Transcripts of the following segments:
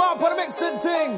up on a mixing thing.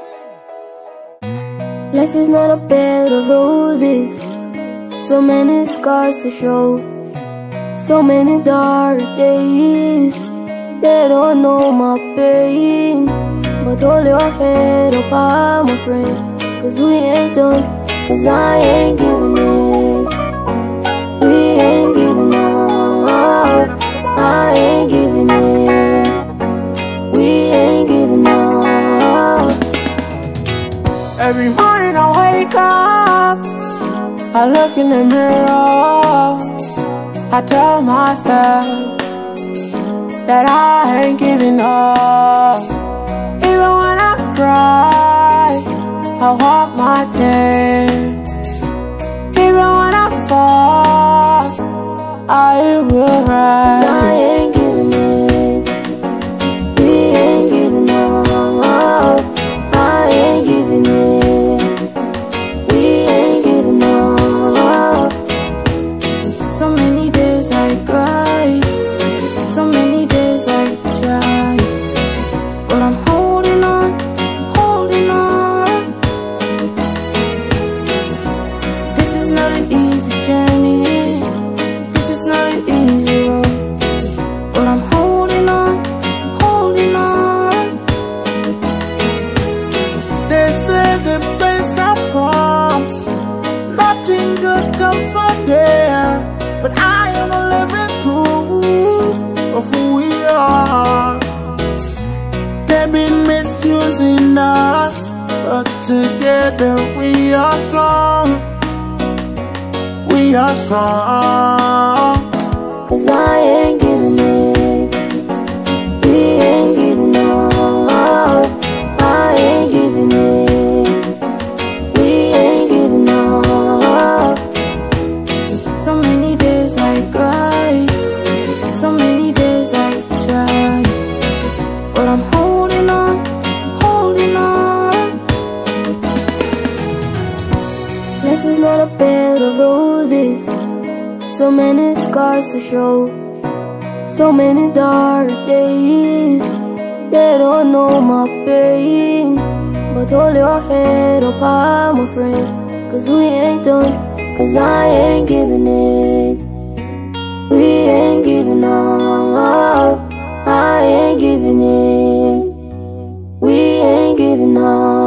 Life is not a bed of roses. So many scars to show. So many dark days. They don't know my pain. But hold your head up high, my friend. Cause we ain't done. Cause I ain't giving in. We ain't giving up. I ain't giving in. We ain't giving up. Every morning I wake up, I look in the mirror, I tell myself that I ain't giving up. Even when I cry, I wipe my tears. Even when I fall, I will rise. I ain't giving in. We ain't giving up. I ain't giving in. We ain't giving up. So many days I cry. So many days I try. But I'm holding on, holding on. This is not an easy journey. This is not an easy road. But I'm holding on, holding on. They say the place I'm from, nothing good comes from there. But I am a living proof of who we are. They've been misusing us, but together we are strong. We are strong. Cause I ain't giving in. We ain't giving up. I ain't giving in. We ain't giving up. So many days I cry. So many days I try. But I'm holding on, holding on. Life is not a bed of roses. So many scars to show. So many dark days. They don't know my pain. But hold your head up high, my friend. Cause we ain't done. Cause I ain't giving in. We ain't giving up. I ain't giving in. We ain't giving up.